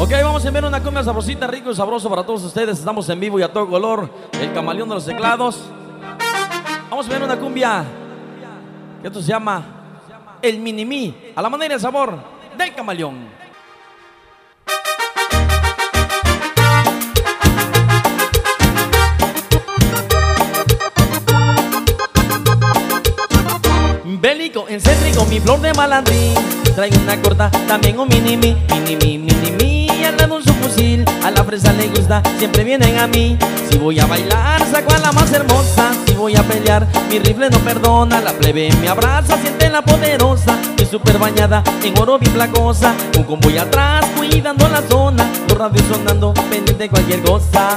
Ok, vamos a enviar una cumbia sabrosita, rico y sabroso para todos ustedes. Estamos en vivo y a todo color. El camaleón de los teclados. Vamos a enviar una cumbia que esto se llama El Minimí, a la manera y el sabor del camaleón. Bélico, excéntrico, mi flor de malandrín. Traigo una corta, también un minimí, minimí, minimí. Al lado un subfusil, a la fresa le gusta, siempre vienen a mí. Si voy a bailar, saco a la más hermosa. Si voy a pelear, mi rifle no perdona. La plebe me abraza, siente la poderosa. Y súper bañada, en oro bien placosa. Un convoy atrás, cuidando la zona. Los radios sonando, pendiente de cualquier cosa.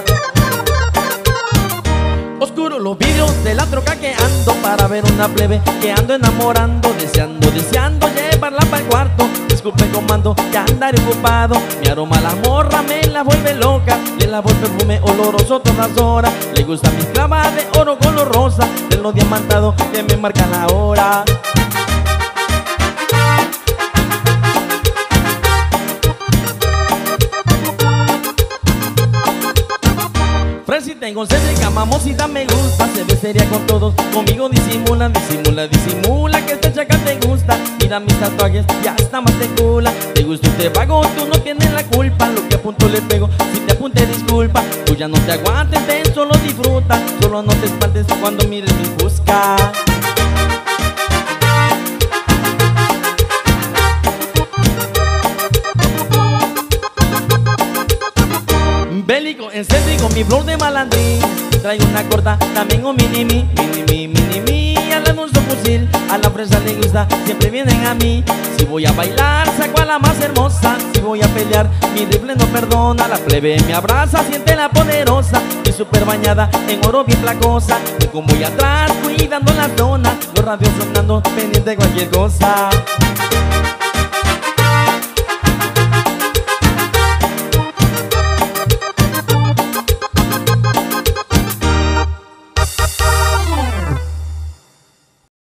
Oscuro los vidrios de la troca que ando para ver una plebe que ando enamorando, deseando llevarla para el cuarto. Disculpe comando, ya andaré ocupado. Mi aroma a la morra me la vuelve loca. Le lavo el perfume oloroso todas horas. Le gustan mis clavas de oro color rosa, de los diamantados que me marcan la hora. Fresita, egocéntrica, mamosita me gusta. Se ve seria con todos, conmigo disimula, disimula, disimula. Que esta chaca te gusta. Mira mis tatuajes, ya está más de cula. Te gusta y te pago, tú no tienes la culpa. Lo que a punto le pego, si te apunte disculpa. Tú ya no te aguantes, ven, solo disfruta. Solo no te espantes cuando mires mi busca. Bélico, excéntrico, mi flor de malandrín. Traigo una corta, también un minimí, minimí, minimí. Al lado un subfusil, a la fresa le gusta, siempre vienen a mí. Si voy a bailar, saco a la más hermosa. Si voy a pelear, mi rifle no perdona. La plebe me abraza, siente la poderosa. Y súper bañada, en oro bien placosa. Y como voy atrás, cuidando la zona. Los radios sonando, pendiente de cualquier cosa.